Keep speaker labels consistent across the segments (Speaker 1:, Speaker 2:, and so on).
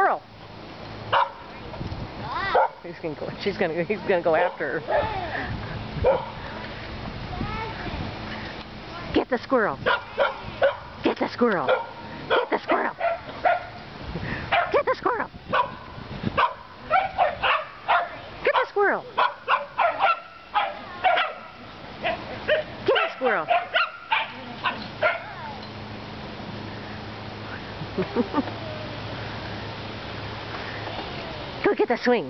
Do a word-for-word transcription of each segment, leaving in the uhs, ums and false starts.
Speaker 1: squirrel. He's gonna go. She's gonna. He's gonna go after her. Get the squirrel. Get the squirrel. Get the squirrel. Get the squirrel. Get the squirrel. Get the squirrel. Go get the swing.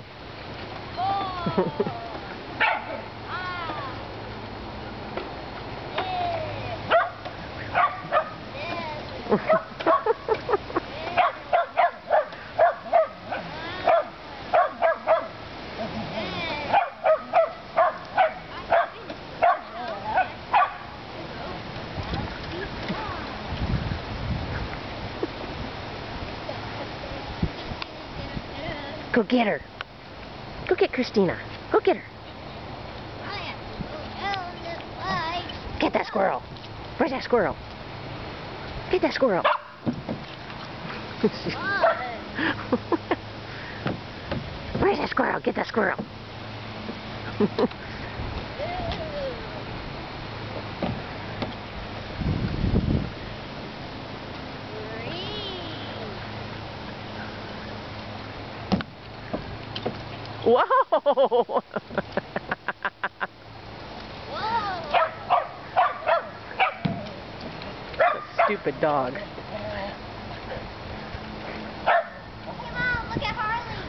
Speaker 1: Go get her. Go get Christina. Go get her. Get that squirrel. Where's that squirrel? Get that squirrel. Where's that squirrel? Get that squirrel. Whoa! Stupid dog.
Speaker 2: Hey Mom, look at Harley.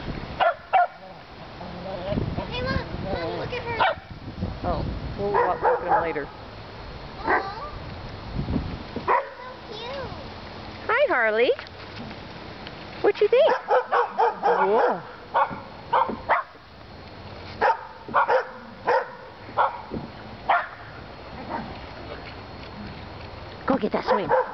Speaker 2: Hey Mom, Mom, look at her.
Speaker 1: Oh, we'll walk with him later.
Speaker 2: Aww. So cute.
Speaker 1: Hi, Harley. What you think? Whoa. Go get that swing.